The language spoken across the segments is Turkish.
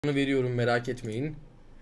veriyorum, merak etmeyin.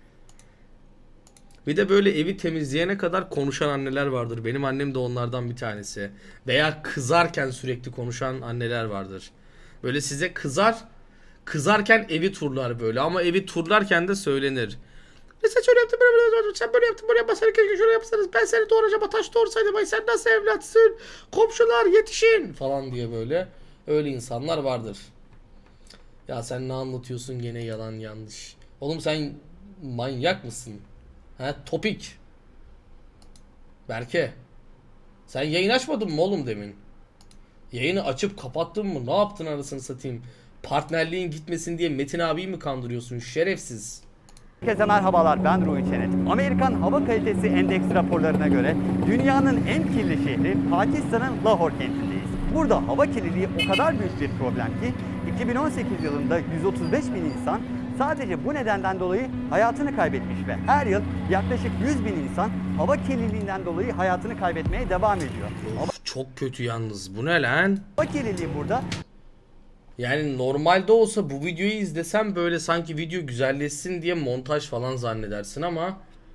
Bir de böyle evi temizleyene kadar konuşan anneler vardır. Benim annem de onlardan bir tanesi. Veya kızarken sürekli konuşan anneler vardır. Böyle size kızarken evi turlar böyle, ama evi turlarken de söylenir. Sen şöyle yaptın, sen böyle yaptın, böyle yapmasan keşke şöyle yapsanız, ben seni doğuracağım, taş doğursaydım, ay sen nasıl evlatsın, komşular yetişin falan diye böyle. Öyle insanlar vardır. Ya sen ne anlatıyorsun gene, yalan yanlış. Oğlum sen manyak mısın? Ha, topik. Berke. Sen yayın açmadın mı oğlum demin? Yayını açıp kapattın mı? Ne yaptın arasını satayım? Partnerliğin gitmesin diye Metin abiyi mi kandırıyorsun? Şerefsiz. Herkese merhabalar, ben Ruhi Çenet. Amerikan Hava Kalitesi Endeksi raporlarına göre dünyanın en kirli şehri Pakistan'ın Lahore kentindeyiz. Burada hava kirliliği o kadar büyük bir problem ki 2018 yılında 135 bin insan sadece bu nedenden dolayı hayatını kaybetmiş ve her yıl yaklaşık 100 bin insan hava kirliliğinden dolayı hayatını kaybetmeye devam ediyor. Of, çok kötü yalnız. Bu ne lan? Hava kirliliği burada Yani normalde olsa bu videoyu izlesem böyle sanki video güzelleşsin diye montaj falan zannedersin ama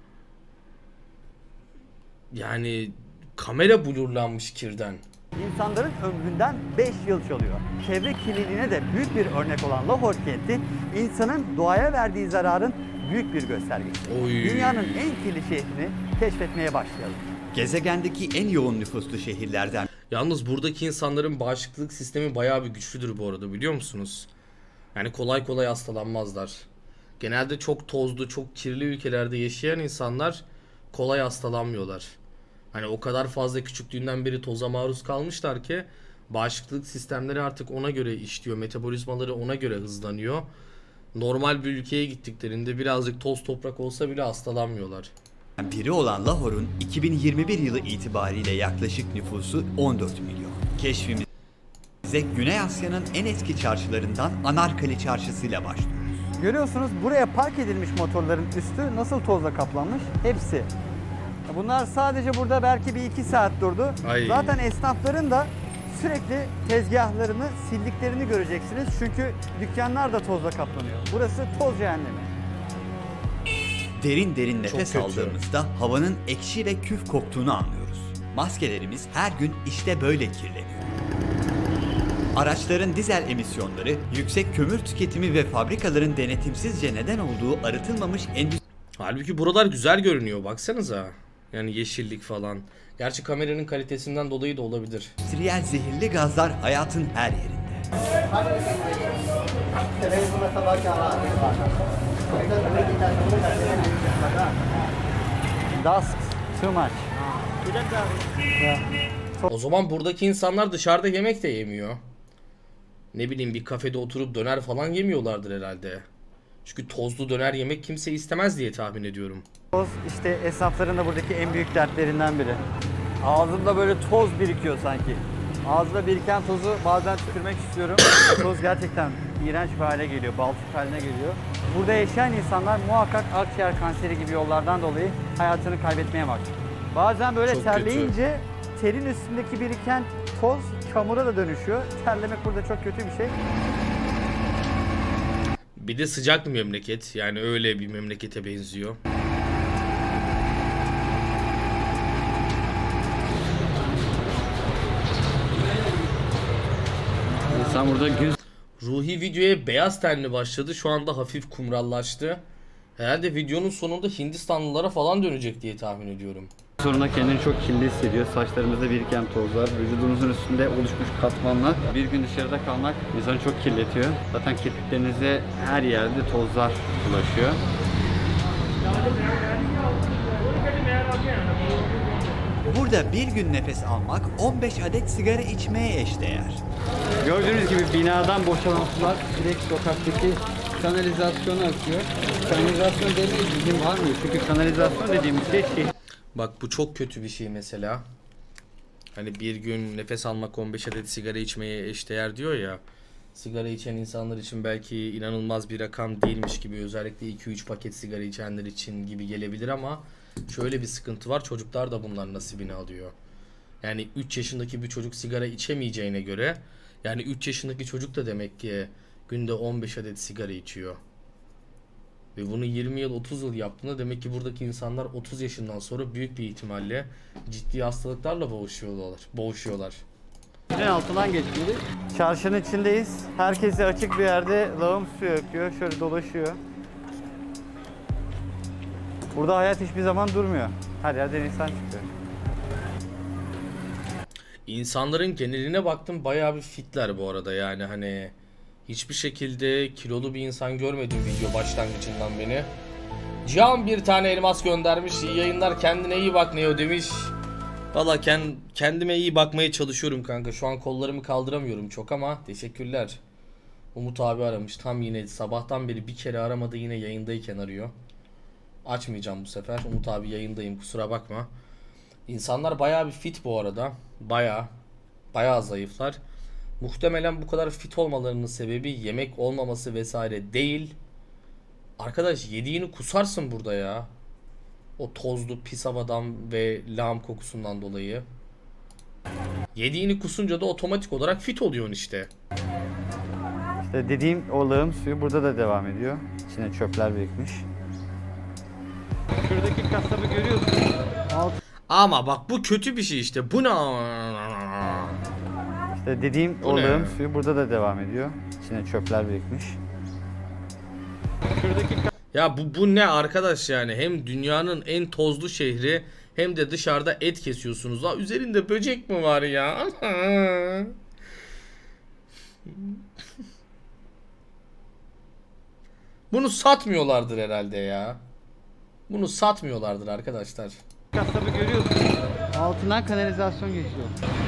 yani kamera blurlanmış kirden. İnsanların ömründen 5 yıl çalıyor. Çevre kirliliğine de büyük bir örnek olan Lahore kenti, insanın doğaya verdiği zararın büyük bir göstergesi. Oy. Dünyanın en kirli şehrini keşfetmeye başlayalım. Gezegendeki en yoğun nüfuslu şehirlerden Yalnız buradaki insanların bağışıklık sistemi bayağı bir güçlüdür bu arada, biliyor musunuz? Yani kolay kolay hastalanmazlar. Genelde çok tozlu, çok kirli ülkelerde yaşayan insanlar kolay hastalanmıyorlar. Hani o kadar fazla küçüklüğünden beri toza maruz kalmışlar ki bağışıklık sistemleri artık ona göre işliyor. Metabolizmaları ona göre hızlanıyor. Normal bir ülkeye gittiklerinde birazcık toz toprak olsa bile hastalanmıyorlar. biri olan Lahore'un 2021 yılı itibariyle yaklaşık nüfusu 14 milyon. Keşfimize Güney Asya'nın en eski çarşılarından Anarkali Çarşısı'yla başlıyoruz. Görüyorsunuz buraya park edilmiş motorların üstü nasıl tozla kaplanmış? Hepsi. Bunlar sadece burada belki bir 2 saat durdu. Ay. Zaten esnafların da sürekli tezgahlarını sildiklerini göreceksiniz. Çünkü dükkanlar da tozla kaplanıyor. Burası toz cehennemi. Derin derin nefes kötü. aldığımızda havanın ekşi ve küf koktuğunu anlıyoruz. Maskelerimiz her gün işte böyle kirleniyor. Araçların dizel emisyonları, yüksek kömür tüketimi ve fabrikaların denetimsizce neden olduğu arıtılmamış Halbuki buralar güzel görünüyor, baksanıza. Yani yeşillik falan. Gerçi kameranın kalitesinden dolayı da olabilir. endüstriyel zehirli gazlar hayatın her yerinde. Dust too much. O zaman buradaki insanlar dışarıda yemek de yemiyor. Ne bileyim, bir kafede oturup döner falan yemiyorlardır herhalde. Çünkü tozlu döner yemek kimse istemez diye tahmin ediyorum. Toz işte esnafların da buradaki en büyük dertlerinden biri. Ağzımda böyle toz birikiyor sanki. Ağzımda biriken tozu bazen tükürmek istiyorum. Toz gerçekten iğrenç bir hale geliyor, balçık haline geliyor. Burada yaşayan insanlar muhakkak akciğer kanseri gibi yollardan dolayı hayatını kaybetmeye başlıyor. Bazen böyle Çok terleyince terin üstündeki biriken toz çamura da dönüşüyor. Terlemek burada çok kötü bir şey. Bir de sıcak bir memleket. Yani öyle bir memlekete benziyor. İnsan burada gün Ruhi videoya beyaz tenli başladı. Şu anda hafif kumrallaştı. Herhalde videonun sonunda Hindistanlılara falan dönecek diye tahmin ediyorum. sonunda kendini çok kirli hissediyor. Saçlarımızda biriken tozlar, vücudumuzun üstünde oluşmuş katmanlar. Bir gün dışarıda kalmak insanı çok kirletiyor. Zaten kirpiklerinize her yerde tozlar ulaşıyor. Burada bir gün nefes almak 15 adet sigara içmeye eşdeğer. Gördüğünüz gibi binadan boşalan sular direkt sokaktaki kanalizasyona akıyor. Kanalizasyon demeye bilgim var mı? Çünkü kanalizasyon dediğimiz şey Bak bu çok kötü bir şey mesela. Hani bir gün nefes almak 15 adet sigara içmeye eşdeğer diyor ya. Sigara içen insanlar için belki inanılmaz bir rakam değilmiş gibi, özellikle 2-3 paket sigara içenler için gibi gelebilir ama şöyle bir sıkıntı var, çocuklar da bunlar nasibini alıyor. Yani 3 yaşındaki bir çocuk sigara içemeyeceğine göre, yani 3 yaşındaki çocuk da demek ki günde 15 adet sigara içiyor. Ve bunu 20 yıl 30 yıl yaptığında demek ki buradaki insanlar 30 yaşından sonra büyük bir ihtimalle ciddi hastalıklarla boğuşuyorlar. Altından geçiyoruz. Çarşının içindeyiz. Herkese açık bir yerde lağım suyu akıyor. Şöyle dolaşıyor. Burada hayat hiçbir zaman durmuyor. Her yerden insan çıkıyor. İnsanların geneline baktım, bayağı bir fitler bu arada, yani hani hiçbir şekilde kilolu bir insan görmedim video başlangıcından beni. Cihan bir tane elmas göndermiş. İyi yayınlar, kendine iyi bak Neo demiş. Valla kendime iyi bakmaya çalışıyorum kanka. Şu an kollarımı kaldıramıyorum çok ama teşekkürler. Umut abi aramış. Tam yine sabahtan beri bir kere aramadı, yine yayındayken arıyor. Açmayacağım bu sefer. Umut abi yayındayım, kusura bakma. İnsanlar bayağı bir fit bu arada. Bayağı zayıflar. Muhtemelen bu kadar fit olmalarının sebebi yemek olmaması vesaire değil. Arkadaş yediğini kusarsın burada ya. O tozlu pis havadan ve lağım kokusundan dolayı. Yediğini kusunca da otomatik olarak fit oluyorsun işte. İşte dediğim o lağım suyu burada da devam ediyor. İçine çöpler birikmiş. Şuradaki kasabı görüyorsun. Ama bak bu kötü bir şey işte. Bu ne? İşte dediğim o lağım suyu burada da devam ediyor. İçine çöpler birikmiş. Ya bu ne arkadaş yani? Hem dünyanın en tozlu şehri hem de dışarıda et kesiyorsunuz. Aa, üzerinde böcek mi var ya? Bunu satmıyorlardır herhalde ya. Bunu satmıyorlardır arkadaşlar. Kasabı görüyorsun. Altından kanalizasyon geçiyor.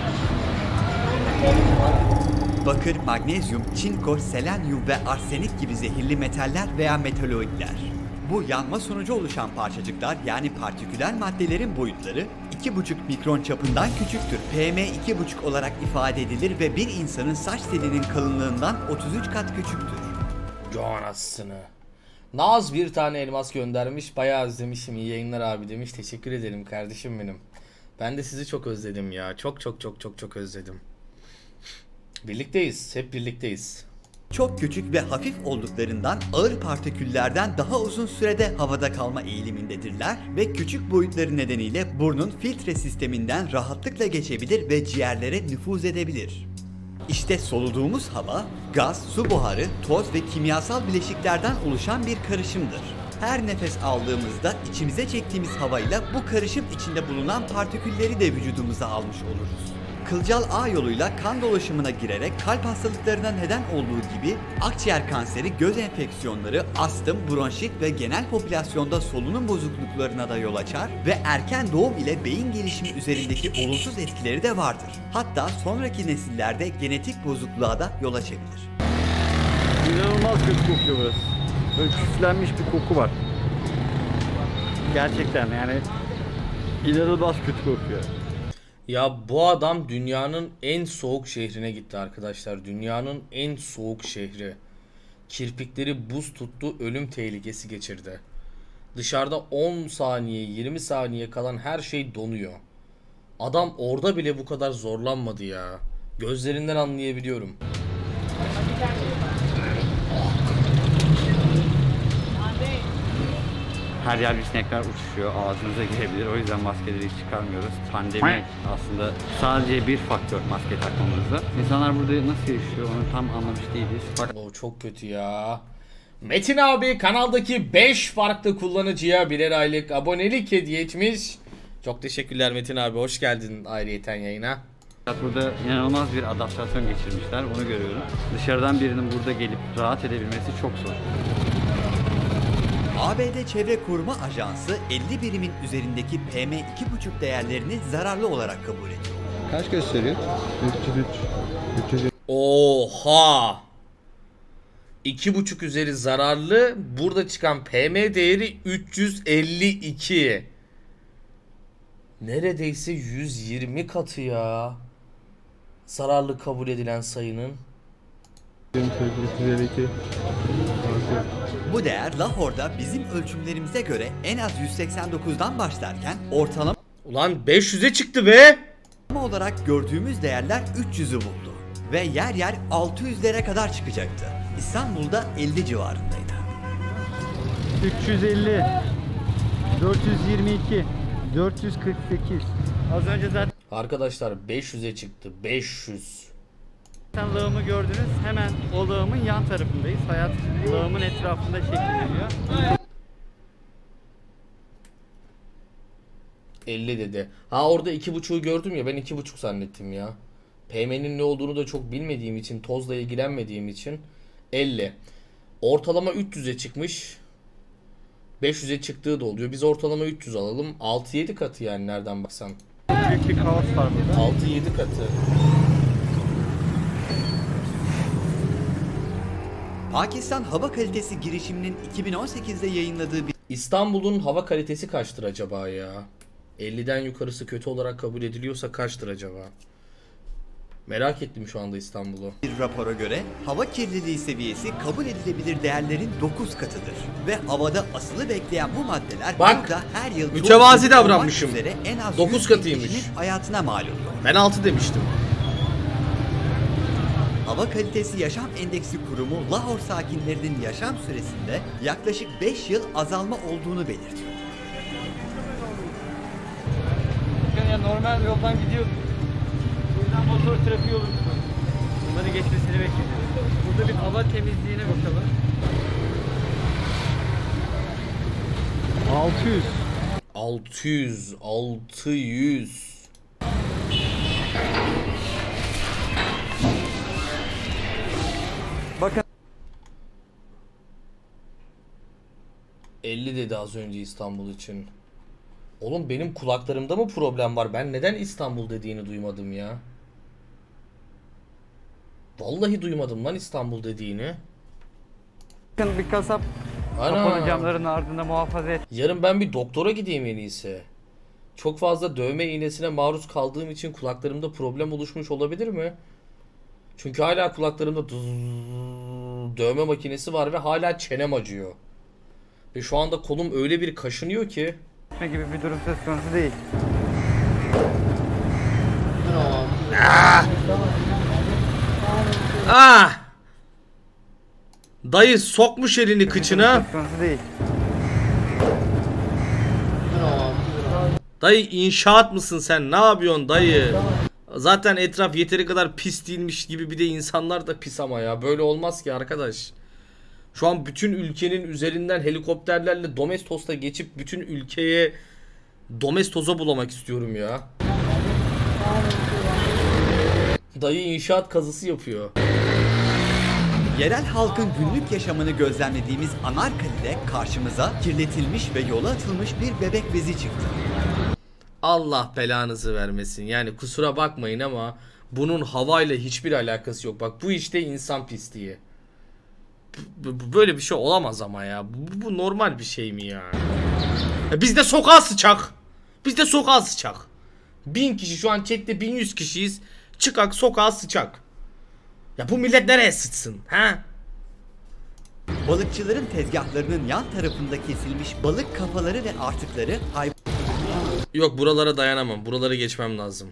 Bakır, magnezyum, çinko, selenyum ve arsenik gibi zehirli metaller veya metaloidler. Bu yanma sonucu oluşan parçacıklar, yani partiküler maddelerin boyutları 2,5 mikron çapından küçüktür. PM2,5 olarak ifade edilir ve bir insanın saç telinin kalınlığından 33 kat küçüktür. Anasını. Naz bir tane elmas göndermiş. Bayağı özlemişim. İyi yayınlar abi demiş. Teşekkür ederim kardeşim benim. Ben de sizi çok özledim ya. Çok özledim. Birlikteyiz. Hep birlikteyiz. Çok küçük ve hafif olduklarından ağır partiküllerden daha uzun sürede havada kalma eğilimindedirler ve küçük boyutları nedeniyle burnun filtre sisteminden rahatlıkla geçebilir ve ciğerlere nüfuz edebilir. İşte soluduğumuz hava, gaz, su buharı, toz ve kimyasal bileşiklerden oluşan bir karışımdır. Her nefes aldığımızda içimize çektiğimiz havayla bu karışım içinde bulunan partikülleri de vücudumuza almış oluruz. Kılcal ağ yoluyla kan dolaşımına girerek kalp hastalıklarına neden olduğu gibi akciğer kanseri, göz enfeksiyonları, astım, bronşit ve genel popülasyonda solunum bozukluklarına da yol açar ve erken doğum ile beyin gelişimi üzerindeki olumsuz etkileri de vardır. Hatta sonraki nesillerde genetik bozukluğa da yol açabilir. İnanılmaz kötü kokuyor burası. Böyle küflenmiş bir koku var. Gerçekten yani inanılmaz kötü kokuyor. Ya bu adam dünyanın en soğuk şehrine gitti arkadaşlar. Dünyanın en soğuk şehri. Kirpikleri buz tuttu, ölüm tehlikesi geçirdi. Dışarıda 10 saniye, 20 saniye kalan her şey donuyor. Adam orada bile bu kadar zorlanmadı ya. Gözlerinden anlayabiliyorum. Her yer sinekler uçuşuyor, ağzınıza girebilir. O yüzden maskeleri hiç çıkarmıyoruz. Pandemi aslında sadece bir faktör maske takmamızda. İnsanlar burada nasıl yaşıyor onu tam anlamış değiliz. O çok kötü ya. Metin abi kanaldaki 5 farklı kullanıcıya birer aylık abonelik hediye etmiş. Çok teşekkürler Metin abi, hoş geldin ayrıyeten yayına. Burada inanılmaz bir adaptasyon geçirmişler, onu görüyorum. Dışarıdan birinin burada gelip rahat edebilmesi çok zor. ABD Çevre Koruma Ajansı 50 birimin üzerindeki PM2,5 değerlerini zararlı olarak kabul ediyor. Kaç gösteriyor? 303. Oha! 2,5 üzeri zararlı. Burada çıkan PM değeri 352. Neredeyse 120 katı ya. Zararlı kabul edilen sayının. Bu değer Lahore'da bizim ölçümlerimize göre en az 189'dan başlarken ortalama Ulan 500'e çıktı be. olarak gördüğümüz değerler 300'ü buldu. Ve yer yer 600'lere kadar çıkacaktı. İstanbul'da 50 civarındaydı. 350, 422, 448. Az önce zaten Arkadaşlar 500'e çıktı. 500. lağımı gördünüz. Hemen o lağımın yan tarafındayız. Hayat lağımın etrafında şekilleniyor. 50 dedi. Ha orada 2.5'u gördüm ya, ben 2.5 zannettim ya. PM'nin ne olduğunu da çok bilmediğim için, tozla ilgilenmediğim için 50. Ortalama 300'e çıkmış. 500'e çıktığı da oluyor. Biz ortalama 300 alalım. 6-7 katı yani nereden baksan. Büyük bir kaos var burada. 6-7 katı. Pakistan Hava Kalitesi girişiminin 2018'de yayınladığı bir İstanbul'un hava kalitesi kaçtır acaba ya? 50'den yukarısı kötü olarak kabul ediliyorsa kaçtır acaba? Merak ettim şu anda İstanbul'u. rapora göre hava kirliliği seviyesi kabul edilebilir değerlerin 9 katıdır. Ve havada asılı bekleyen bu maddeler Bak, burada her yıl mütevazi çok davranmışım. olmak üzere en az 9 100 bin katıymış. kişinin hayatına mal oluyor. Ben 6 demiştim. Hava Kalitesi Yaşam Endeksi Kurumu Lahore sakinlerinin yaşam süresinde yaklaşık 5 yıl azalma olduğunu belirtiyor. Yani normal yoldan gidiyorduk. Buradan motor trafiği olurdu. Bunların geçmesini bekliyoruz. Burada bir hava temizliğine bakalım. 600. 600. Bakın. 50 dedi az önce İstanbul için. Oğlum benim kulaklarımda mı problem var? Ben neden İstanbul dediğini duymadım ya? Vallahi duymadım lan İstanbul dediğini. Bakın bir kasap kapalı camların ardında muhafaza et. Yarın ben bir doktora gideyim en iyisi. Çok fazla dövme iğnesine maruz kaldığım için kulaklarımda problem oluşmuş olabilir mi? Çünkü hala kulaklarımda dövme makinesi var ve hala çenem acıyor. Ve şu anda kolum öyle bir kaşınıyor ki. Gibi bir durum söz konusu değil. Ah! Dayı sokmuş elini kıçına. Söz konusu değil. Dayı inşaat mısın sen? Ne yapıyorsun dayı? Zaten etraf yeteri kadar pis değilmiş gibi bir de insanlar da pis ama ya. Böyle olmaz ki arkadaş. Şu an bütün ülkenin üzerinden helikopterlerle Domestos'ta geçip bütün ülkeye Domestos'a bulamak istiyorum ya. Dayı inşaat kazısı yapıyor. Yerel halkın günlük yaşamını gözlemlediğimiz Anarkali'de karşımıza kirletilmiş ve yola atılmış bir bebek bezi çıktı. Allah belanızı vermesin. Yani kusura bakmayın ama bunun havayla hiçbir alakası yok. Bak bu işte insan pisliği. Böyle bir şey olamaz ama ya. Bu normal bir şey mi ya? Biz de sokağa sıçak. Biz de sokağa sıçak. 1000 kişi şu an chatte 1100 kişiyiz. Çıkak sokağa sıçak. Ya bu millet nereye sıçsın? Ha? Balıkçıların tezgahlarının yan tarafında kesilmiş balık kafaları ve artıkları Yok buralara dayanamam. Buraları geçmem lazım.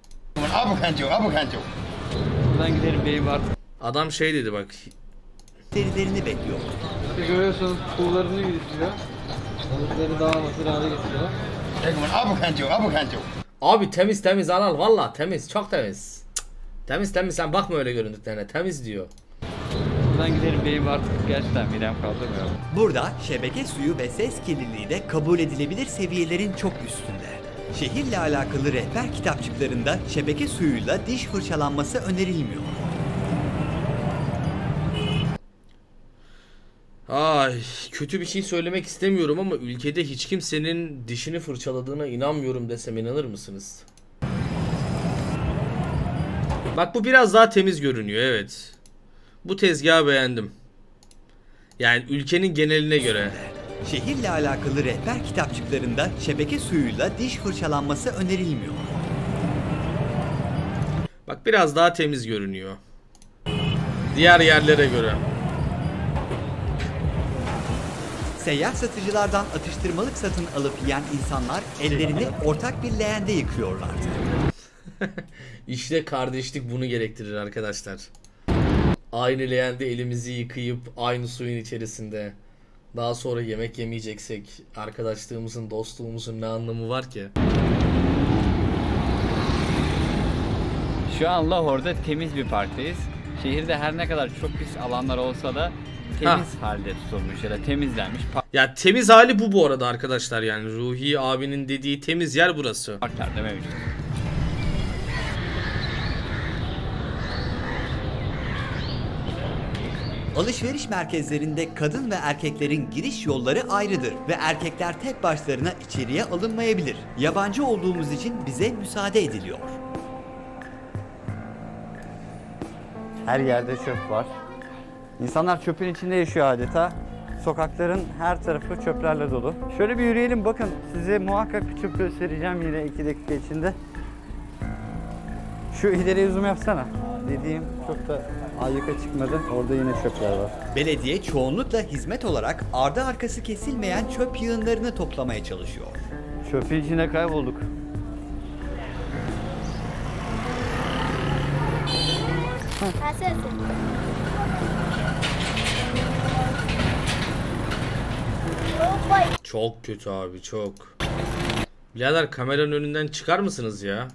Buradan gidelim beyim artık. Adam şey dedi bak. derilerini bekliyor. İşte görüyorsunuz kuğularını yürütüyor. Balıkları daha hazır hale getiriyor. Abi temiz temiz anal valla temiz çok temiz. Cık. Temiz temiz sen bakma öyle göründüklerine temiz diyor. Buradan gidelim beyim artık. Gerçekten midem kaldırmıyor. Burada şebeke suyu ve ses kirliliği de kabul edilebilir seviyelerin çok üstünde. Şehirle alakalı rehber kitapçıklarında şebeke suyuyla diş fırçalanması önerilmiyor. Ay kötü bir şey söylemek istemiyorum ama ülkede hiç kimsenin dişini fırçaladığına inanmıyorum desem inanır mısınız? Bak bu biraz daha temiz görünüyor evet. Bu tezgahı beğendim. Yani ülkenin geneline göre. Şehirle alakalı rehber kitapçıklarında şebeke suyuyla diş fırçalanması önerilmiyor. Bak biraz daha temiz görünüyor. Diğer yerlere göre. Seyyar satıcılardan atıştırmalık satın alıp yiyen insanlar ellerini ortak bir leğende yıkıyorlardı. İşte kardeşlik bunu gerektirir arkadaşlar. Aynı leğende elimizi yıkayıp aynı suyun içerisinde Daha sonra yemek yemeyeceksek arkadaşlığımızın, dostluğumuzun ne anlamı var ki? Şu an Lahor'da temiz bir parktayız. Şehirde her ne kadar çok pis alanlar olsa da temiz halde tutulmuş ya da temizlenmiş Ya temiz hali bu arada arkadaşlar, yani Ruhi abinin dediği temiz yer burası. parklar da mevcut. Alışveriş merkezlerinde kadın ve erkeklerin giriş yolları ayrıdır ve erkekler tek başlarına içeriye alınmayabilir. Yabancı olduğumuz için bize müsaade ediliyor. Her yerde çöp var. İnsanlar çöpün içinde yaşıyor adeta. Sokakların her tarafı çöplerle dolu. Şöyle bir yürüyelim, bakın size muhakkak bir çöp göstereceğim yine 2 dakika içinde. Şu ileriye zoom yapsana. Dediğim çok da ayyuka çıkmadı. Orada yine çöpler var. Belediye çoğunlukla hizmet olarak ardı arkası kesilmeyen çöp yığınlarını toplamaya çalışıyor. Çöpün içinde kaybolduk. Çok kötü abi, çok. Birader kameranın önünden çıkar mısınız ya?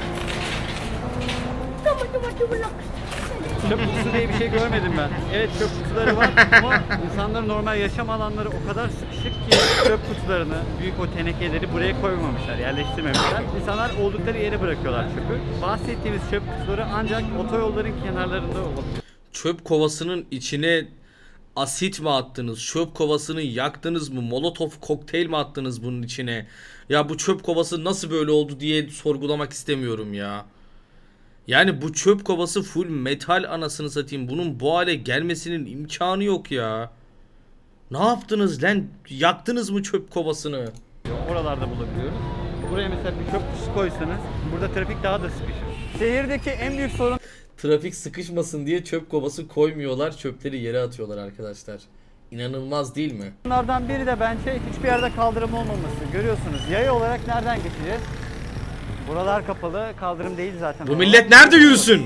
Çöp kutusu diye bir şey görmedim ben. Evet, çöp kutuları var ama insanların normal yaşam alanları o kadar sıkışık ki çöp kutularını, büyük o tenekeleri buraya koymamışlar, yerleştirmemişler. İnsanlar oldukları yere bırakıyorlar çöpü. Bahsettiğimiz çöp kutuları ancak otoyolların kenarlarında olabilir. Çöp kovasının içine asit mi attınız? Çöp kovasını yaktınız mı? Molotov kokteyl mi attınız bunun içine? Ya bu çöp kovası nasıl böyle oldu diye sorgulamak istemiyorum ya. Yani bu çöp kovası full metal, anasını satayım. Bunun bu hale gelmesinin imkanı yok ya. Ne yaptınız lan? Yaktınız mı çöp kovasını? Oralarda bulabiliyoruz. Buraya mesela bir çöp kutusu koysanız burada trafik daha da sıkışır. Şehirdeki en büyük sorun Trafik sıkışmasın diye çöp kovası koymuyorlar. Çöpleri yere atıyorlar arkadaşlar. İnanılmaz değil mi? bunlardan biri de bence hiçbir yerde kaldırım olmaması. Görüyorsunuz, yaya olarak nereden geçeceğiz? Buralar kapalı, kaldırım değil zaten. Bu millet nerede yürüsün?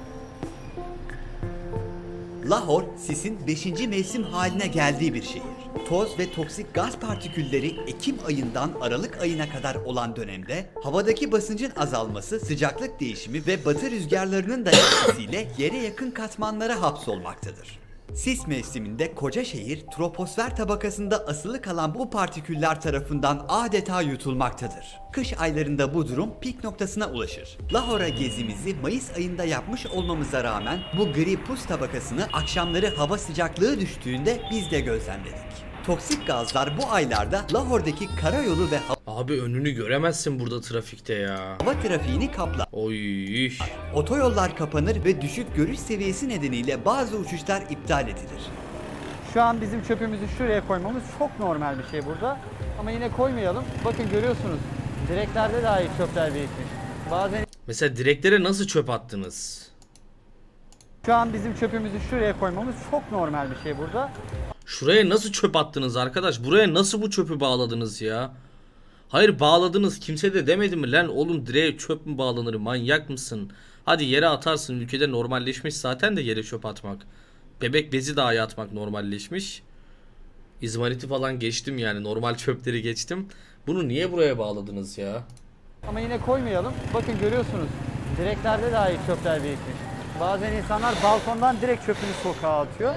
Lahor, sisin 5. mevsim haline geldiği bir şehir. Toz ve toksik gaz partikülleri Ekim ayından Aralık ayına kadar olan dönemde havadaki basıncın azalması, sıcaklık değişimi ve batı rüzgarlarının da etkisiyle yere yakın katmanlara hapsolmaktadır. Sis mevsiminde koca şehir troposfer tabakasında asılı kalan bu partiküller tarafından adeta yutulmaktadır. Kış aylarında bu durum pik noktasına ulaşır. Lahor'a gezimizi Mayıs ayında yapmış olmamıza rağmen bu gri pus tabakasını akşamları hava sıcaklığı düştüğünde biz de gözlemledik. Toksik gazlar bu aylarda Lahor'daki karayolu ve Abi önünü göremezsin burada trafikte ya. hava trafiğini kaplar. Oy. Otoyollar kapanır ve düşük görüş seviyesi nedeniyle bazı uçuşlar iptal edilir. Şu an bizim çöpümüzü şuraya koymamız çok normal bir şey burada. Ama yine koymayalım. Bakın görüyorsunuz, direklerde dahi çöpler birikmiş. Bazen Mesela direklere nasıl çöp attınız? şu an bizim çöpümüzü şuraya koymamız çok normal bir şey burada. Şuraya nasıl çöp attınız arkadaş? Buraya nasıl bu çöpü bağladınız ya? Hayır, bağladınız. Kimse de demedi mi lan oğlum direğe çöp mü bağlanır, manyak mısın? Hadi yere atarsın, ülkede normalleşmiş zaten de yere çöp atmak. Bebek bezi dahi atmak normalleşmiş. İzmariti falan geçtim, yani normal çöpleri geçtim. Bunu niye buraya bağladınız ya? Ama yine koymayalım. Bakın görüyorsunuz, direklerde dahi çöpler birikmiş. Bazen insanlar balkondan direkt çöpünü sokağa atıyor.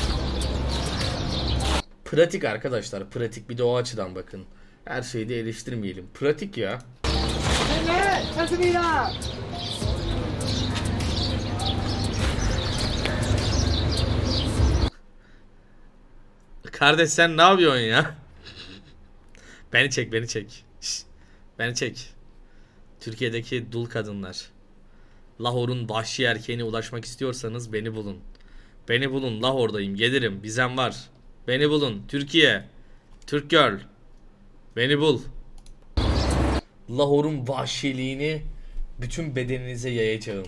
Pratik arkadaşlar, pratik, bir de o açıdan bakın. Her şeyi de eleştirmeyelim. Pratik ya. Kardeş sen ne yapıyorsun ya? Beni çek, beni çek. Şişt, beni çek. Türkiye'deki dul kadınlar. Lahor'un vahşi erkeğine ulaşmak istiyorsanız beni bulun. Beni bulun, Lahor'dayım, gelirim, vizem var. Beni bulun, Türkiye. Türk Girl. Beni bul. Lahor'un vahşiliğini bütün bedeninize yayacağım.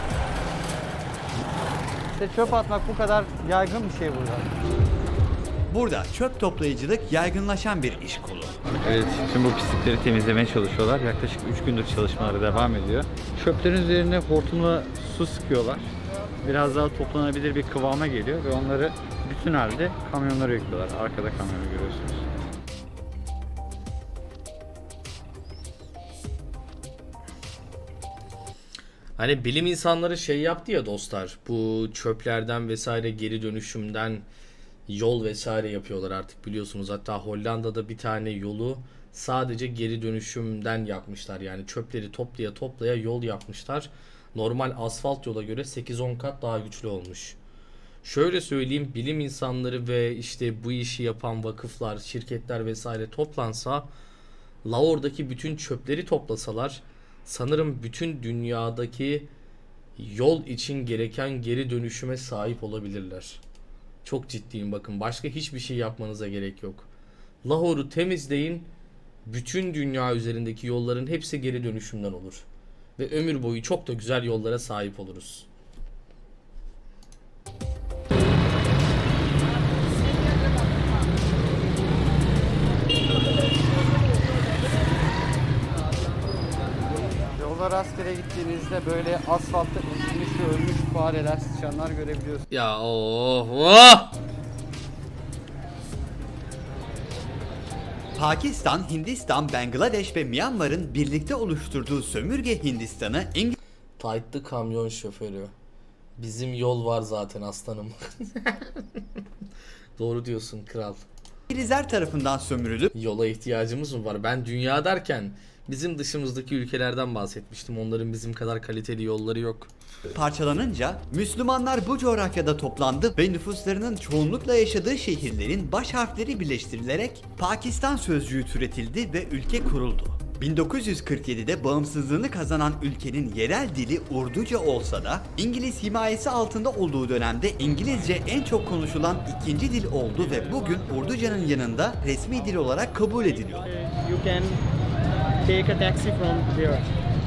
İşte çöp atmak bu kadar yaygın bir şey burada. Burada çöp toplayıcılık yaygınlaşan bir iş kolu. Evet, şimdi bu pislikleri temizlemeye çalışıyorlar. Yaklaşık 3 gündür çalışmaları devam ediyor. Çöplerin üzerine hortumla su sıkıyorlar. Biraz daha toplanabilir bir kıvama geliyor ve onları bütün halde kamyonlara yüklüyorlar. Arkada kamyonu görüyorsunuz. Hani bilim insanları şey yaptı ya dostlar, bu çöplerden vesaire geri dönüşümden yol vesaire yapıyorlar artık biliyorsunuz. Hatta Hollanda'da bir tane yolu sadece geri dönüşümden yapmışlar. Yani çöpleri toplaya toplaya yol yapmışlar. Normal asfalt yola göre 8-10 kat daha güçlü olmuş. Şöyle söyleyeyim, bilim insanları ve işte bu işi yapan vakıflar, şirketler vesaire toplansa, Lahore'daki bütün çöpleri toplasalar, sanırım bütün dünyadaki yol için gereken geri dönüşüme sahip olabilirler. Çok ciddiyim, bakın, başka hiçbir şey yapmanıza gerek yok. Lahore'u temizleyin, bütün dünya üzerindeki yolların hepsi geri dönüşümden olur. Ve ömür boyu çok da güzel yollara sahip oluruz. Yolda rastgele gittiğinizde böyle asfaltta ezilmiş ve ölmüş fareler, sıçanlar görebiliyorsunuz. Ya oh! Pakistan, Hindistan, Bangladeş ve Myanmar'ın birlikte oluşturduğu sömürge Hindistan'ı Tight'lı kamyon şoförü. Bizim yol var zaten aslanım. Doğru diyorsun kral. İngilizler tarafından sömürülüp Yola ihtiyacımız mı var? Ben dünya derken bizim dışımızdaki ülkelerden bahsetmiştim. Onların bizim kadar kaliteli yolları yok. parçalanınca Müslümanlar bu coğrafyada toplandı ve nüfuslarının çoğunlukla yaşadığı şehirlerin baş harfleri birleştirilerek Pakistan sözcüğü türetildi ve ülke kuruldu. 1947'de bağımsızlığını kazanan ülkenin yerel dili Urduca olsa da İngiliz himayesi altında olduğu dönemde İngilizce en çok konuşulan ikinci dil oldu ve bugün Urduca'nın yanında resmi dil olarak kabul ediliyor. You can take a taxi from there.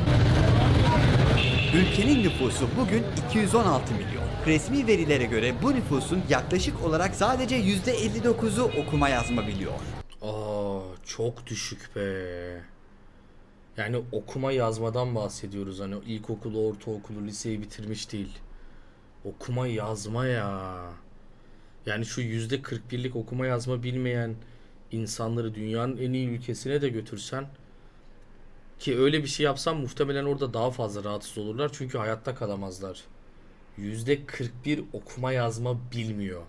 Ülkenin nüfusu bugün 216 milyon. Resmi verilere göre bu nüfusun yaklaşık olarak sadece %59'u okuma yazma biliyor. Aa, çok düşük be. Yani okuma yazmadan bahsediyoruz, hani ilkokulu, ortaokulu, liseyi bitirmiş değil. Okuma yazma ya. Yani şu %41'lik okuma yazma bilmeyen insanları dünyanın en iyi ülkesine de götürsen, ki öyle bir şey yapsam muhtemelen orada daha fazla rahatsız olurlar çünkü hayatta kalamazlar. %41 okuma yazma bilmiyor.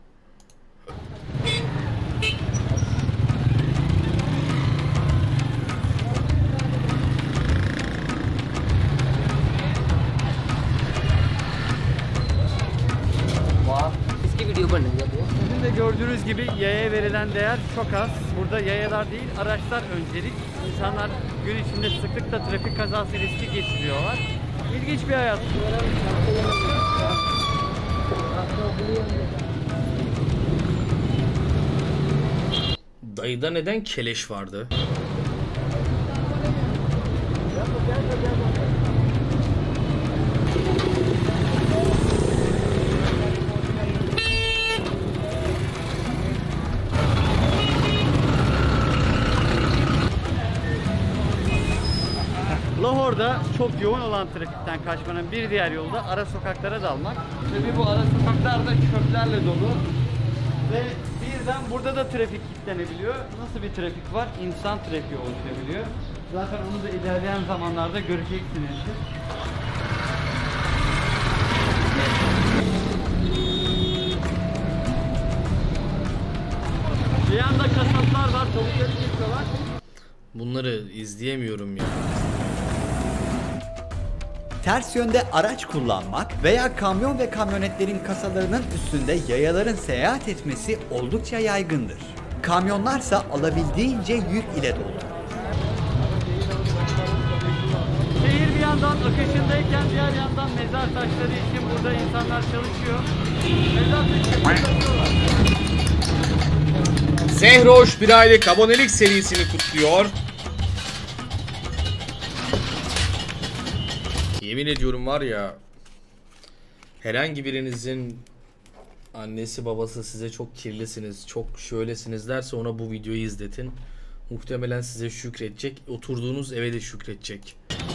Sizin de gördüğünüz gibi yayaya verilen değer çok az. Burada yayalar değil, araçlar öncelik. İnsanlar gün içinde sıklıkla trafik kazası riski geçiriyorlar. İlginç bir hayat. Dayıda neden keleş vardı? Lahore'da çok yoğun olan trafikten kaçmanın bir diğer yolu da ara sokaklara dalmak. Tabii bu ara sokaklar da çöplerle dolu. Ve birden burada da trafik kilitlenebiliyor. Nasıl bir trafik var? İnsan trafiği oluşabiliyor. Zaten onu da ilerleyen zamanlarda göreceksinizdir. Bir yanda kasaplar var, tavukları kesiyorlar. Bunları izleyemiyorum ya. Ters yönde araç kullanmak veya kamyon ve kamyonetlerin kasalarının üstünde yayaların seyahat etmesi oldukça yaygındır. Kamyonlarsa alabildiğince yük ile dolu. Şehir bir yandan akışındayken diğer yandan mezar taşları için burada insanlar çalışıyor. Mezar taşları takıyorlar. Zehroş bir aylık abonelik serisini kutluyor. Yemin ediyorum var ya, herhangi birinizin annesi babası size çok kirlisiniz, çok şöylesiniz derse ona bu videoyu izletin. Muhtemelen size şükredecek, oturduğunuz eve de şükredecek.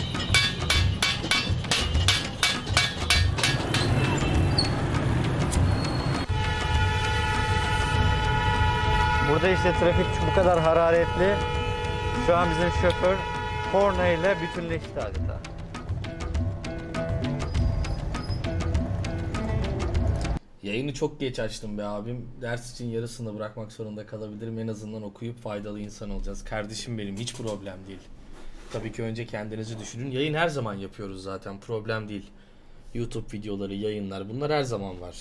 Burada işte trafik bu kadar hararetli. Şu an bizim şoför korna ile bütünleşti adeta. Yayını çok geç açtım be abim. Ders için yarısını bırakmak zorunda kalabilirim. En azından okuyup faydalı insan olacağız. Kardeşim benim, hiç problem değil. Tabii ki önce kendinizi düşünün. Yayın her zaman yapıyoruz zaten. Problem değil. YouTube videoları, yayınlar, bunlar her zaman var.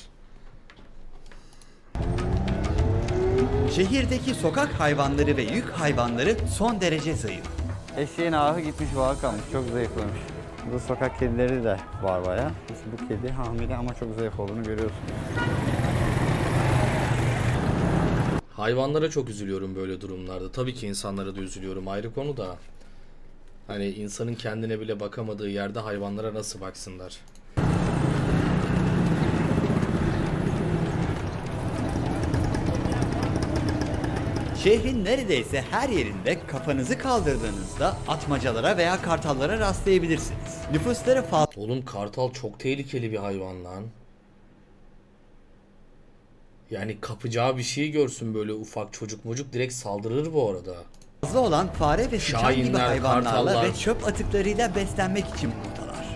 Şehirdeki sokak hayvanları ve yük hayvanları son derece zayıf. Eşeğin ahı gitmiş, vağı kalmış. Çok zayıflamış. Bu sokak kedileri de var bayağı. Bu kedi hamile ama çok zayıf olduğunu görüyorsunuz. Hayvanlara çok üzülüyorum böyle durumlarda. Tabii ki insanlara da üzülüyorum, ayrı konu da. Hani insanın kendine bile bakamadığı yerde hayvanlara nasıl baksınlar? Şehrin neredeyse her yerinde kafanızı kaldırdığınızda atmacalara veya kartallara rastlayabilirsiniz. Nüfusları fazla Oğlum kartal çok tehlikeli bir hayvan lan. Yani kapacağı bir şey görsün böyle ufak çocuk mucuk direkt saldırır bu arada. olan fare ve sıçan gibi Şahinler, hayvanlarla kartallar. ve çöp atıklarıyla beslenmek için buradalar.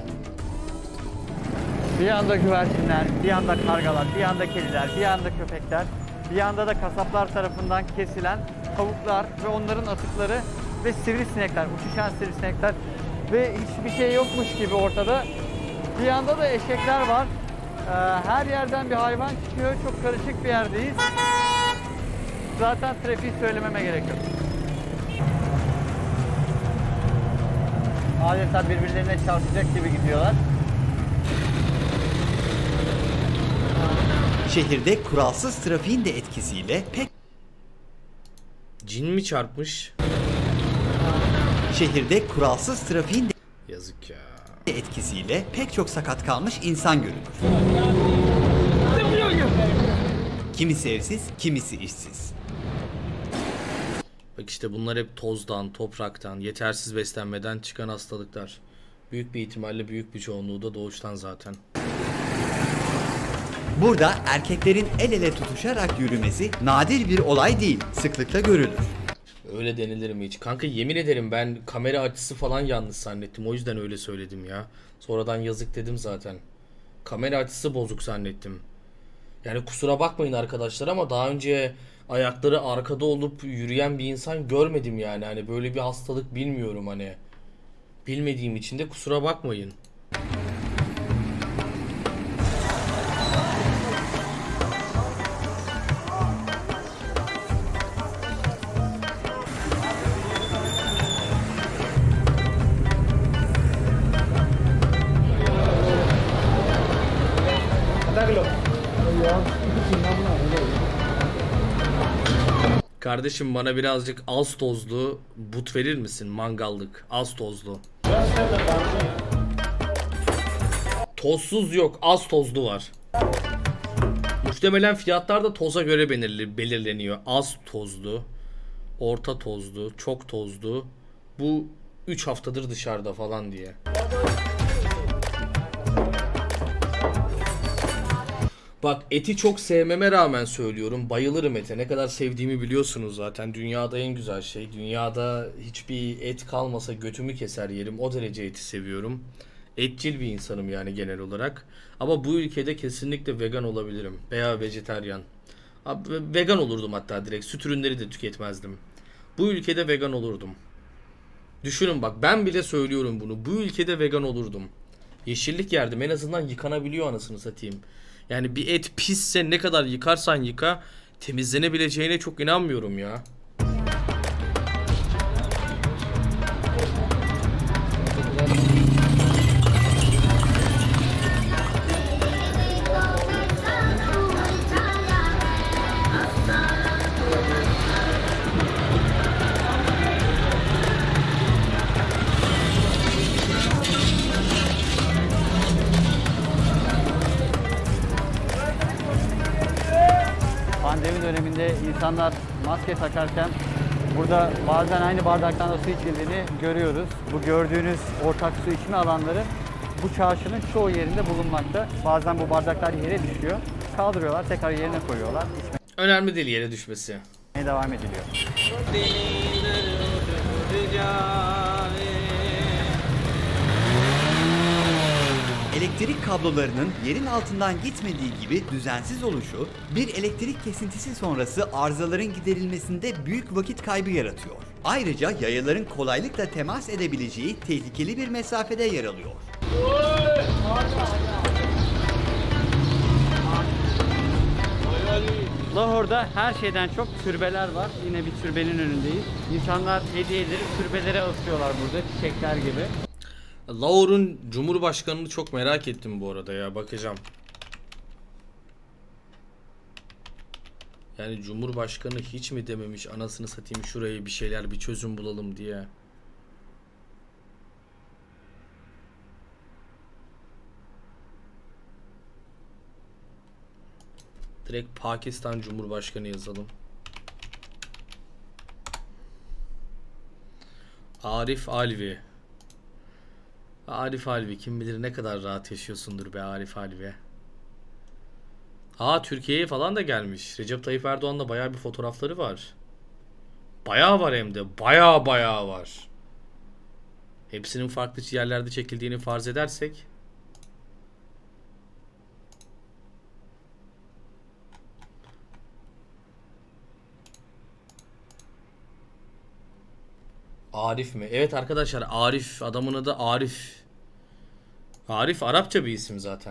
Bir yanda güvercinler, bir yanda kargalar, bir yanda kediler, bir yanda köpekler, bir yanda da kasaplar tarafından kesilen tavuklar ve onların atıkları ve sivrisinekler, uçuşan sivrisinekler ve hiçbir şey yokmuş gibi ortada. Bir yanda da eşekler var. Her yerden bir hayvan çıkıyor. Çok karışık bir yerdeyiz. Zaten trafiği söylememe gerek yok. Adeta birbirlerine çarpacak gibi gidiyorlar. Şehirde kuralsız trafiğin de etkisiyle Cin mi çarpmış? şehirde kuralsız trafiğin de Yazık ya. etkisiyle pek çok sakat kalmış insan görülür. Kimisi evsiz, kimisi işsiz. Bak işte bunlar hep tozdan, topraktan, yetersiz beslenmeden çıkan hastalıklar. Büyük bir ihtimalle büyük bir çoğunluğu da doğuştan zaten. Burada erkeklerin el ele tutuşarak yürümesi nadir bir olay değil, sıklıkla görülür. Öyle denilir mi hiç? Kanka yemin ederim ben kamera açısı falan yanlış zannettim. O yüzden öyle söyledim ya. Sonradan yazık dedim zaten. Kamera açısı bozuk zannettim. Yani kusura bakmayın arkadaşlar ama daha önce ayakları arkada olup yürüyen bir insan görmedim yani. Hani böyle bir hastalık bilmiyorum hani. Bilmediğim için de kusura bakmayın. Kardeşim bana birazcık az tozlu but verir misin? Mangallık. Az tozlu. Tozsuz yok. Az tozlu var. Muhtemelen fiyatlar da toza göre belirleniyor. Az tozlu, orta tozlu, çok tozlu. Bu 3 haftadır dışarıda falan diye. Bak eti çok sevmeme rağmen söylüyorum. Bayılırım ete. Ne kadar sevdiğimi biliyorsunuz zaten. Dünyada en güzel şey. Dünyada hiçbir et kalmasa götümü keser yerim. O derece eti seviyorum. Etçil bir insanım yani genel olarak. Ama bu ülkede kesinlikle vegan olabilirim. Veya vejetaryen. Vegan olurdum hatta direkt. Süt ürünleri de tüketmezdim. Bu ülkede vegan olurdum. Düşünün bak ben bile söylüyorum bunu. Bu ülkede vegan olurdum. Yeşillik yerdim. En azından yıkanabiliyor anasını satayım. Yani bir et pisse ne kadar yıkarsan yıka temizlenebileceğine çok inanmıyorum ya. döneminde insanlar maske takarken burada bazen aynı bardaktan da su içildiğini görüyoruz. Bu gördüğünüz ortak su içme alanları bu çarşının çoğu yerinde bulunmakta. Bazen bu bardaklar yere düşüyor. Kaldırıyorlar, tekrar yerine koyuyorlar. Önemli değil yere düşmesi. İçmeye devam ediliyor. Elektrik kablolarının yerin altından gitmediği gibi düzensiz oluşu, bir elektrik kesintisi sonrası arızaların giderilmesinde büyük vakit kaybı yaratıyor. Ayrıca yayaların kolaylıkla temas edebileceği tehlikeli bir mesafede yer alıyor. Lahor'da her şeyden çok türbeler var. Yine bir türbenin önündeyiz. İnsanlar hediyeleri türbelere asıyorlar burada, çiçekler gibi. Lahor'un Cumhurbaşkanı'nı çok merak ettim bu arada ya, bakacağım. Yani Cumhurbaşkanı hiç mi dememiş anasını satayım şuraya bir şeyler, bir çözüm bulalım diye. Direkt Pakistan Cumhurbaşkanı yazalım. Arif Alvi. Arif Alvi, kim bilir ne kadar rahat yaşıyorsundur be Arif Alvi. Aa, Türkiye'ye falan da gelmiş. Recep Tayyip Erdoğan'la bayağı bir fotoğrafları var. Bayağı var hem de. Bayağı var. Hepsinin farklı yerlerde çekildiğini farz edersek. Arif mi? Evet arkadaşlar, Arif. Adamın adı Arif. Arif Arapça bir isim zaten.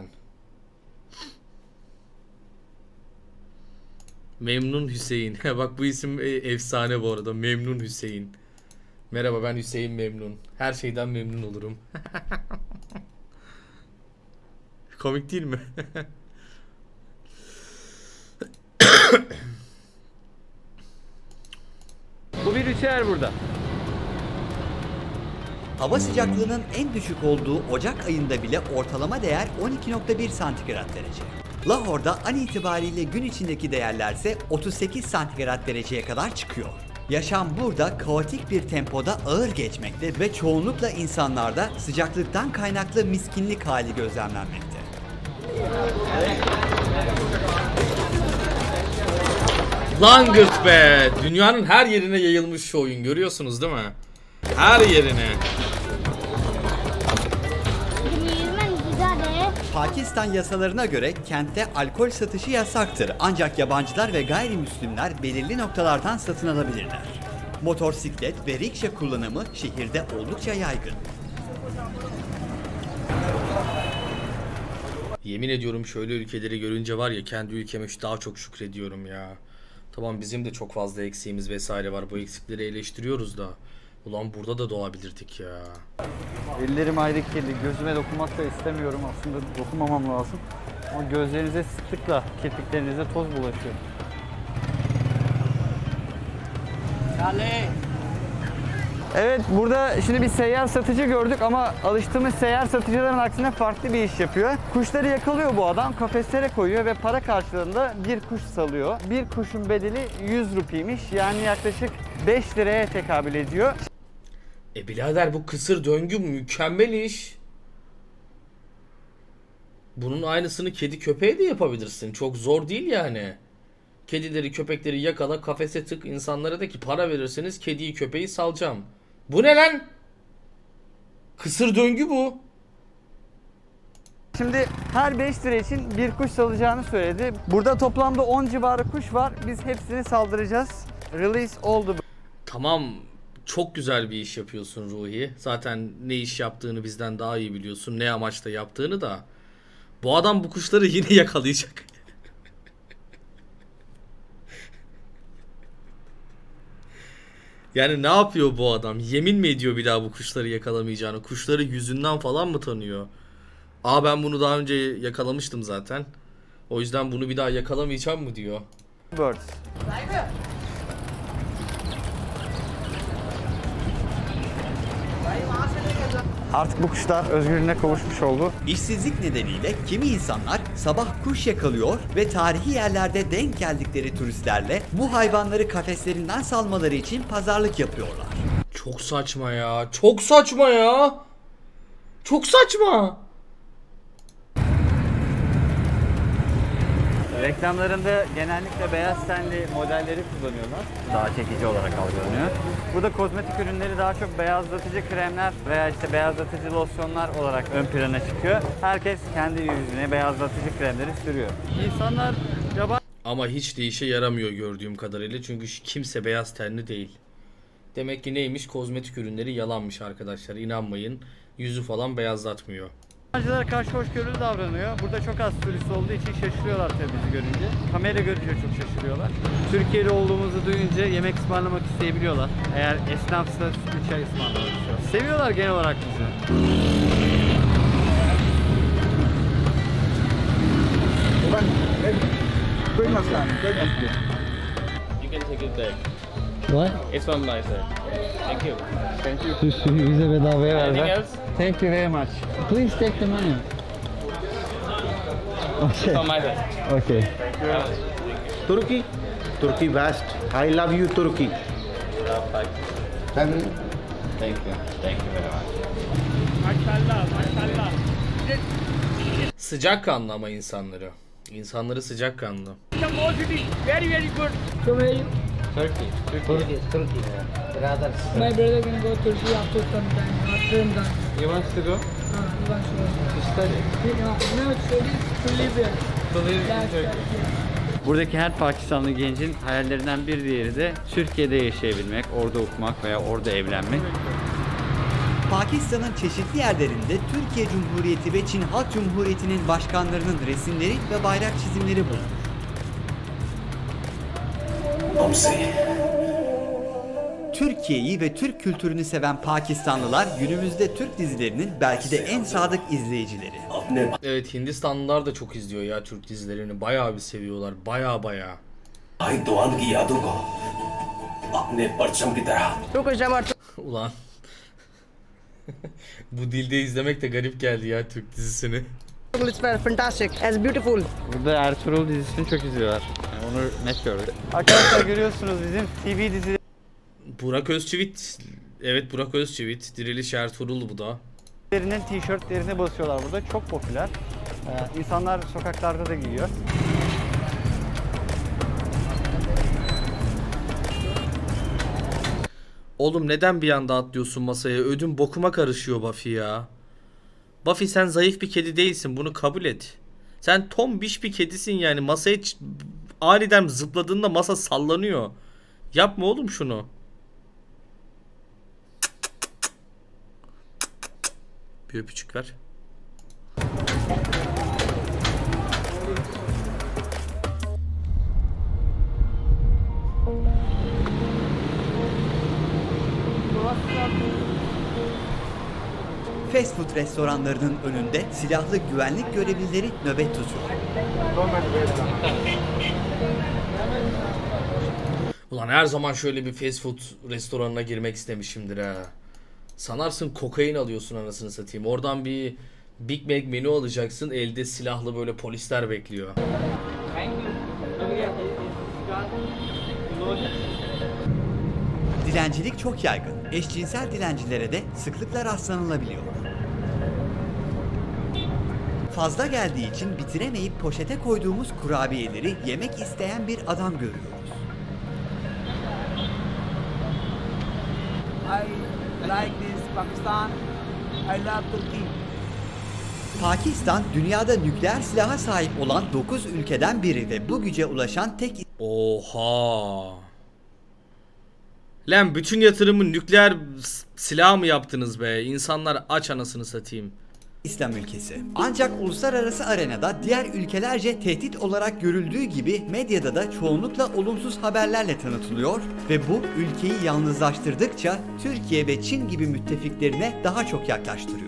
Memnun Hüseyin. Bak bu isim efsane bu arada. Memnun Hüseyin. Merhaba, ben Hüseyin Memnun. Her şeyden memnun olurum. Komik değil mi? Bu bir ritüel burada. Hava sıcaklığının en düşük olduğu Ocak ayında bile ortalama değer 12.1 santigrat derece. Lahor'da an itibariyle gün içindeki değerlerse 38 santigrat dereceye kadar çıkıyor. Yaşam burada kaotik bir tempoda ağır geçmekte ve çoğunlukla insanlarda sıcaklıktan kaynaklı miskinlik hali gözlemlenmekte. Langırt be! Dünyanın her yerine yayılmış şu oyun, görüyorsunuz değil mi? Her yerine. Pakistan yasalarına göre kentte alkol satışı yasaktır, ancak yabancılar ve gayrimüslimler belirli noktalardan satın alabilirler. Motosiklet ve rikşa kullanımı şehirde oldukça yaygın. Yemin ediyorum şöyle ülkeleri görünce var ya, kendi ülkeme daha çok şükrediyorum ya. Tamam, bizim de çok fazla eksiğimiz vesaire var, bu eksikleri eleştiriyoruz da. Ulan burada da doğabilirdik ya. Ellerim ayrı kirli. Gözüme dokunmak da istemiyorum. Aslında dokunmamam lazım. Ama gözlerinize sıklıkla kirpiklerinize toz bulaşıyor. Evet, burada şimdi bir seyyar satıcı gördük ama alıştığımız seyyar satıcıların aksine farklı bir iş yapıyor. Kuşları yakalıyor bu adam, kafeslere koyuyor ve para karşılığında bir kuş salıyor. Bir kuşun bedeli 100 rupiymiş, yani yaklaşık 5 liraya tekabül ediyor. Birader, bu kısır döngü mükemmel iş. Bunun aynısını kedi köpeğe de yapabilirsin. Çok zor değil yani. Kedileri köpekleri yakala, kafese tık, insanlara de ki para verirseniz kediyi köpeği salacağım. Bu ne lan? Kısır döngü bu. Şimdi her 5 lira için bir kuş salacağını söyledi. Burada toplamda 10 civarı kuş var. Biz hepsini saldıracağız. Release oldu. Tamam, çok güzel bir iş yapıyorsun Ruhi. Zaten ne iş yaptığını bizden daha iyi biliyorsun. Ne amaçla yaptığını da. Bu adam bu kuşları yine yakalayacak. Yani ne yapıyor bu adam? Yemin mi ediyor bir daha bu kuşları yakalamayacağını? Kuşları yüzünden falan mı tanıyor? Aa, ben bunu daha önce yakalamıştım zaten. O yüzden bunu bir daha yakalamayacağım mı diyor. Birds. Artık bu kuşlar özgürlüğüne kavuşmuş oldu. İşsizlik nedeniyle kimi insanlar sabah kuş yakalıyor ve tarihi yerlerde denk geldikleri turistlerle bu hayvanları kafeslerinden salmaları için pazarlık yapıyorlar. Çok saçma ya. Çok saçma ya. Çok saçma. Reklamlarında genellikle beyaz tenli modelleri kullanıyorlar. Daha çekici olarak algılanıyor. Burada kozmetik ürünleri daha çok beyazlatıcı kremler veya işte beyazlatıcı losyonlar olarak ön plana çıkıyor. Herkes kendi yüzüne beyazlatıcı kremleri sürüyor. İnsanlar yabancı Ama hiç de işe yaramıyor gördüğüm kadarıyla. Çünkü kimse beyaz tenli değil. Demek ki neymiş? Kozmetik ürünleri yalanmış arkadaşlar. İnanmayın. Yüzü falan beyazlatmıyor. yabancılara karşı hoşgörülü davranıyor. Burada çok az turist olduğu için şaşırıyorlar tabii bizi görünce. Kamera görünce çok şaşırıyorlar. Türkiye'li olduğumuzu duyunca yemek ısmarlamak isteyebiliyorlar. Eğer esnafsa sütlü çay ısmarlamak istiyorlar. Seviyorlar genel olarak bizi. You can take it back. What? It's from my side. Thank you. Thank you. Sushi bize bedavaya Anything verdiler. else? Thank you very much. Please take the money. It's from my side. Okay. Turkey? Turkey vast. I love you, Turkey. Thank you. Thank you very much. Sıcakkanlı ama insanları. İnsanları sıcakkanlı. Turkey. Rather. My brother can go Turkey after some time. After Ramadan. He wants to go He wants to go. to study. No, studies to live here. To live in That's Turkey. yeah. Buradaki her Pakistanlı gencin hayallerinden bir diğeri de Türkiye'de yaşayabilmek, orada okumak veya orada evlenmek. Pakistan'ın çeşitli yerlerinde Türkiye Cumhuriyeti ve Çin Halk Cumhuriyeti'nin başkanlarının resimleri ve bayrak çizimleri bulunur. Türkiye'yi ve Türk kültürünü seven Pakistanlılar günümüzde Türk dizilerinin belki de en sadık izleyicileri. Evet, Hindistanlılar da çok izliyor ya Türk dizilerini. Bayağı bir seviyorlar. Bayağı. भाई दुआन की यादों को अपने परचम की तरह Ulan. Bu dilde izlemek de garip geldi ya Türk dizisini. It's fantastic, as beautiful. Burada Ertuğrul dizisini çok izliyorlar. Yani onu net gördük. Arkadaşlar görüyorsunuz bizim TV dizileri. Burak Özçivit. Evet, Burak Özçivit. Diriliş Ertuğrul bu da. Tişörtlerini basıyorlar burada. Çok popüler. İnsanlar sokaklarda da giyiyor. Oğlum neden bir anda atlıyorsun masaya? Ödüm bokuma karışıyor Buffy ya. Buffy, sen zayıf bir kedi değilsin. Bunu kabul et. Sen tombiş bir kedisin yani. Masaya aniden zıpladığında masa sallanıyor. Yapma oğlum şunu. Bir öpücük ver. Fast food restoranlarının önünde silahlı güvenlik görevlileri nöbet tutuyor. Ulan her zaman şöyle bir fast food restoranına girmek istemişimdir ha. Sanarsın kokain alıyorsun anasını satayım. Oradan bir Big Mac menü alacaksın. Elde silahlı böyle polisler bekliyor. Dilencilik çok yaygın. Eşcinsel dilencilere de sıklıkla rastlanılabiliyor. Fazla geldiği için bitiremeyip poşete koyduğumuz kurabiyeleri yemek isteyen bir adam görüyoruz. I like this Pakistan. I love Turkey. Pakistan, dünyada nükleer silaha sahip olan 9 ülkeden biri ve bu güce ulaşan tek Oha. Lan bütün yatırımı nükleer silah mı yaptınız be? İnsanlar aç anasını satayım. İslam ülkesi. Ancak uluslararası arenada diğer ülkelerce tehdit olarak görüldüğü gibi medyada da çoğunlukla olumsuz haberlerle tanıtılıyor ve bu ülkeyi yalnızlaştırdıkça Türkiye ve Çin gibi müttefiklerine daha çok yaklaştırıyor.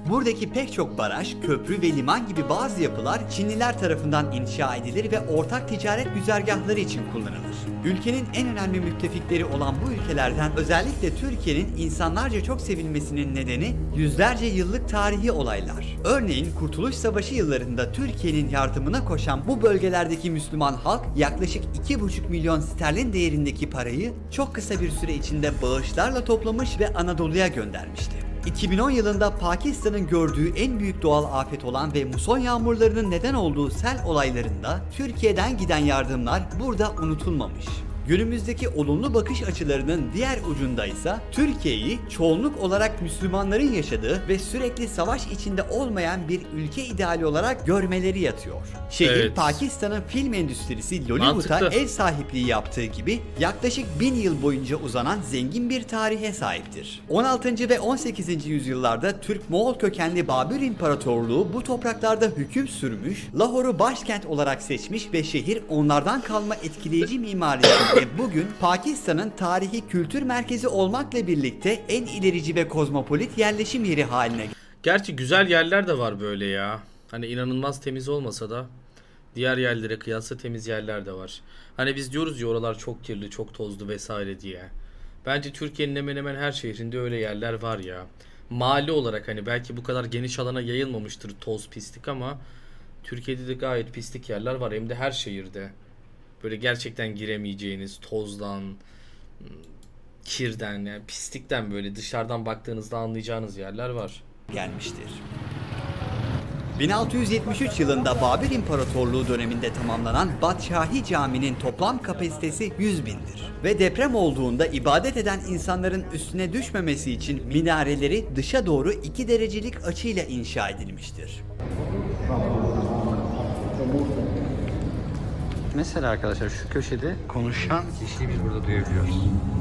Buradaki pek çok baraj, köprü ve liman gibi bazı yapılar Çinliler tarafından inşa edilir ve ortak ticaret güzergahları için kullanılır. Ülkenin en önemli müttefikleri olan bu ülkelerden özellikle Türkiye'nin insanlarca çok sevilmesinin nedeni yüzlerce yıllık tarihi olaylar. Örneğin Kurtuluş Savaşı yıllarında Türkiye'nin yardımına koşan bu bölgelerdeki Müslüman halk yaklaşık 2,5 milyon sterlin değerindeki parayı çok kısa bir süre içinde bağışlarla toplamış ve Anadolu'ya göndermişti. 2010 yılında Pakistan'ın gördüğü en büyük doğal afet olan ve muson yağmurlarının neden olduğu sel olaylarında Türkiye'den giden yardımlar burada unutulmamış. Günümüzdeki olumlu bakış açılarının diğer ucundaysa Türkiye'yi çoğunluk olarak Müslümanların yaşadığı ve sürekli savaş içinde olmayan bir ülke ideali olarak görmeleri yatıyor. Şehir Evet. Pakistan'ın film endüstrisi Lollywood'a Mantıklı. ev sahipliği yaptığı gibi yaklaşık 1000 yıl boyunca uzanan zengin bir tarihe sahiptir. 16. ve 18. yüzyıllarda Türk-Moğol kökenli Babür İmparatorluğu bu topraklarda hüküm sürmüş, Lahor'u başkent olarak seçmiş ve şehir onlardan kalma etkileyici mimarisiyle bugün Pakistan'ın tarihi kültür merkezi olmakla birlikte en ilerici ve kozmopolit yerleşim yeri haline geldi. Gerçi güzel yerler de var böyle ya. Hani inanılmaz temiz olmasa da diğer yerlere kıyasla temiz yerler de var. Hani biz diyoruz ya oralar çok kirli, çok tozlu vesaire diye. Bence Türkiye'nin hemen hemen her şehrinde öyle yerler var ya. Mahalle olarak hani belki bu kadar geniş alana yayılmamıştır toz pislik ama Türkiye'de de gayet pislik yerler var hem de her şehirde. Böyle gerçekten giremeyeceğiniz tozdan, kirden, yani pislikten böyle dışarıdan baktığınızda anlayacağınız yerler var. Gelmiştir. 1673 yılında Babür İmparatorluğu döneminde tamamlanan Batşahi Camii'nin toplam kapasitesi 100 bindir. Ve deprem olduğunda ibadet eden insanların üstüne düşmemesi için minareleri dışa doğru 2 derecelik açıyla inşa edilmiştir. Mesela arkadaşlar şu köşede konuşan kişiyi biz burada duyabiliyoruz.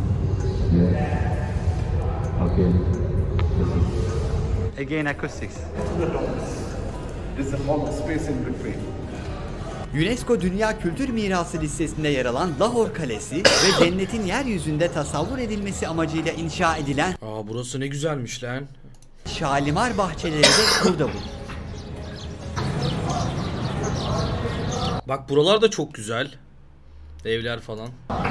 Again acoustics. UNESCO Dünya Kültür Mirası listesinde yer alan Lahor Kalesi ve cennetin yeryüzünde tasavvur edilmesi amacıyla inşa edilen Aa burası ne güzelmiş lan. Şalimar bahçeleri de burada bulunur. Bak buralar da çok güzel. Evler falan.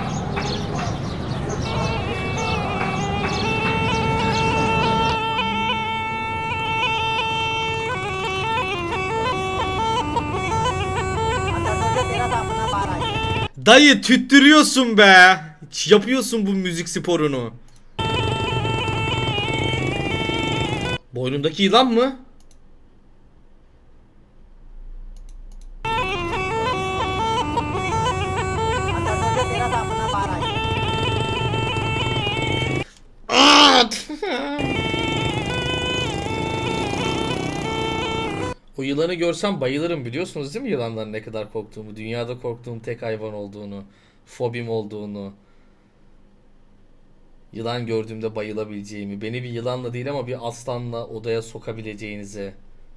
Dayı tüttürüyorsun be. Yapıyorsun bu müzik sporunu. Boynundaki yılan mı? O yılanı görsem bayılırım, biliyorsunuz değil mi yılandan ne kadar korktuğumu, dünyada korktuğum tek hayvan olduğunu, fobim olduğunu, yılan gördüğümde bayılabileceğimi, beni bir yılanla değil ama bir aslanla odaya sokabileceğinizi.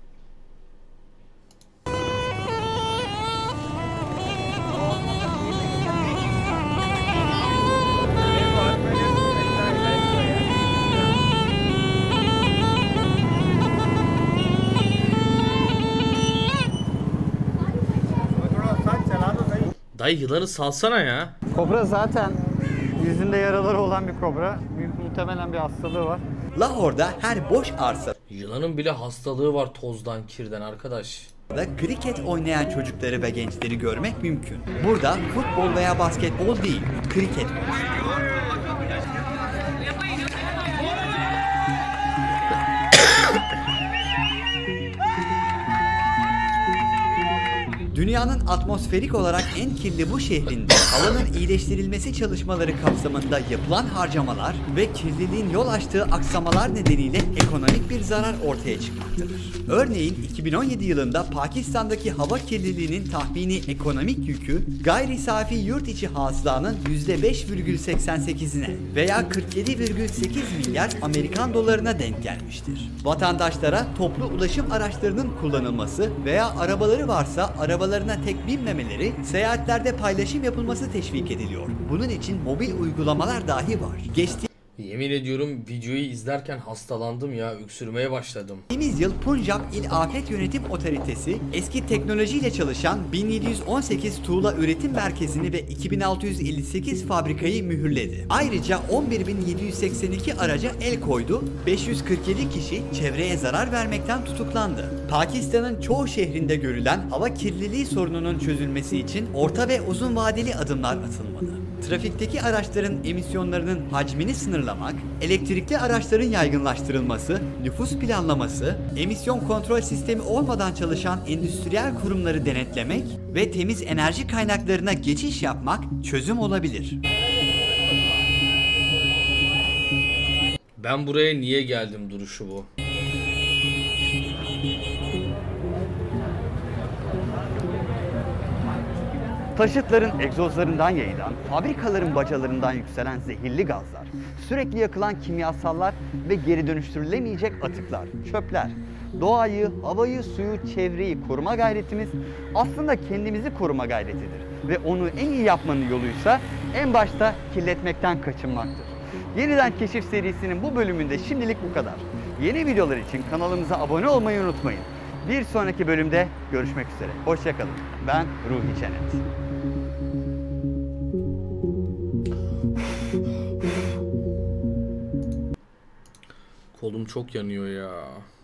Dayı yılanı salsana ya. Kobra zaten yüzünde yaraları olan bir kobra. Muhtemelen bir hastalığı var. Lahor'da her boş arsa Yılanın bile hastalığı var tozdan, kirden arkadaş. da kriket oynayan çocukları ve gençleri görmek mümkün. Burada futbol veya basketbol değil, kriket konuşuluyor. Dünyanın atmosferik olarak en kirli bu şehrinde havanın iyileştirilmesi çalışmaları kapsamında yapılan harcamalar ve kirliliğin yol açtığı aksamalar nedeniyle ekonomik bir zarar ortaya çıkmaktadır. Örneğin 2017 yılında Pakistan'daki hava kirliliğinin tahmini ekonomik yükü gayri safi yurt içi hasılanın %5,88'ine veya 47,8 milyar Amerikan dolarına denk gelmiştir. Vatandaşlara toplu ulaşım araçlarının kullanılması veya arabaları varsa arabalarına tek binmemeleri, seyahatlerde paylaşım yapılması teşvik ediliyor. Bunun için mobil uygulamalar dahi var. Yemin ediyorum videoyu izlerken hastalandım ya, öksürmeye başladım. Geçtiğimiz yıl Punjab İl Afet Yönetim Otoritesi eski teknolojiyle çalışan 1718 tuğla üretim merkezini ve 2658 fabrikayı mühürledi. Ayrıca 11.782 araca el koydu, 547 kişi çevreye zarar vermekten tutuklandı. Pakistan'ın çoğu şehrinde görülen hava kirliliği sorununun çözülmesi için orta ve uzun vadeli adımlar atılmalı. Trafikteki araçların emisyonlarının hacmini sınırlamak, elektrikli araçların yaygınlaştırılması, nüfus planlaması, emisyon kontrol sistemi olmadan çalışan endüstriyel kurumları denetlemek ve temiz enerji kaynaklarına geçiş yapmak çözüm olabilir. Ben buraya niye geldim duruşu bu. Taşıtların egzozlarından yayılan, fabrikaların bacalarından yükselen zehirli gazlar, sürekli yakılan kimyasallar ve geri dönüştürülemeyecek atıklar, çöpler, doğayı, havayı, suyu, çevreyi koruma gayretimiz aslında kendimizi koruma gayretidir. Ve onu en iyi yapmanın yoluysa en başta kirletmekten kaçınmaktır. Yeniden Keşif serisinin bu bölümünde şimdilik bu kadar. Yeni videolar için kanalımıza abone olmayı unutmayın. Bir sonraki bölümde görüşmek üzere. Hoşça kalın. Ben Ruhi Çenet. Kolum çok yanıyor ya.